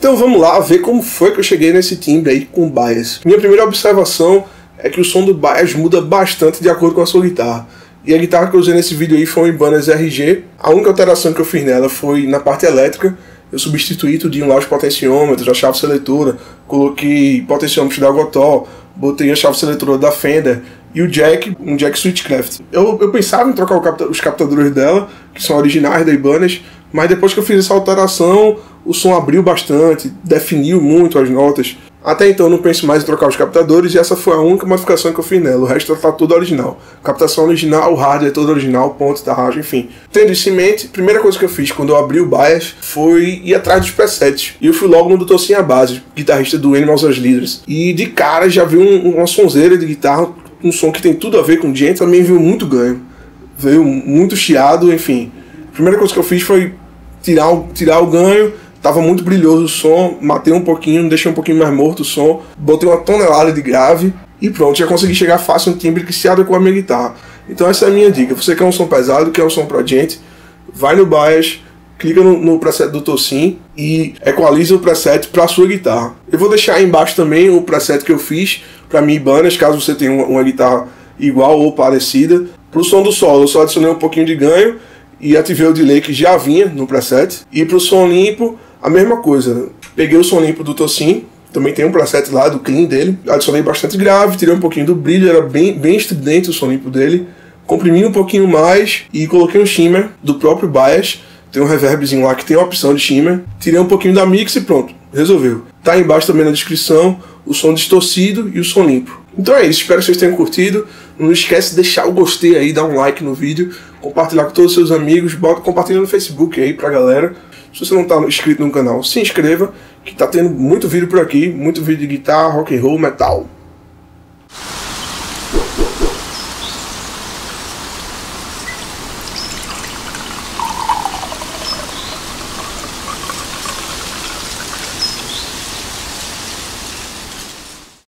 Então vamos lá ver como foi que eu cheguei nesse timbre aí com bias. Minha primeira observação é que o som do bias muda bastante de acordo com a sua guitarra. E a guitarra que eu usei nesse vídeo aí foi uma Ibanez RG. A única alteração que eu fiz nela foi na parte elétrica. Eu substituí tudinho lá os potenciômetros, a chave seletora, coloquei potenciômetros da Gotó, botei a chave seletora da Fender e o jack, um jack Switchcraft. Eu pensava em trocar os captadores dela, que são originais da Ibanez, mas depois que eu fiz essa alteração, o som abriu bastante, definiu muito as notas. Até então eu não penso mais em trocar os captadores e essa foi a única modificação que eu fiz nela. O resto tá tudo original. Captação original, o hardware é todo original, ponto, tarragem, enfim. Tendo isso em mente, a primeira coisa que eu fiz quando eu abri o bias foi ir atrás dos presets. E eu fui logo no Dr. Sim Abasi, guitarrista do Animals as Leaders. E de cara já vi uma sonzeira de guitarra, um som que tem tudo a ver com o Djent, também veio muito ganho. Veio muito chiado, enfim. A primeira coisa que eu fiz foi tirar o ganho. Tava muito brilhoso o som, matei um pouquinho, deixei um pouquinho mais morto o som, botei uma tonelada de grave e pronto, já consegui chegar fácil no timbre que se adequa à minha guitarra. Então essa é a minha dica. Você quer um som pesado, quer um som pra gente, vai no bias, clica no preset do Tosin e equaliza o preset para a sua guitarra. Eu vou deixar aí embaixo também o preset que eu fiz para minha Ibanez, caso você tenha uma guitarra igual ou parecida. Pro som do solo eu só adicionei um pouquinho de ganho e ativei o delay que já vinha no preset. E pro som limpo, a mesma coisa, peguei o som limpo do Tosin, também tem um preset lá do clean dele, adicionei bastante grave, tirei um pouquinho do brilho, era bem estridente o som limpo dele, comprimi um pouquinho mais e coloquei um shimmer do próprio bias, tem um reverbzinho lá que tem a opção de shimmer, tirei um pouquinho da mix e pronto, resolveu. Tá aí embaixo também na descrição o som distorcido e o som limpo. Então é isso, espero que vocês tenham curtido, não esquece de deixar o gostei aí, dar um like no vídeo, compartilhar com todos os seus amigos, compartilha no Facebook aí pra galera. Se você não está inscrito no canal, se inscreva, que tá tendo muito vídeo por aqui, muito vídeo de guitarra, rock and roll, metal.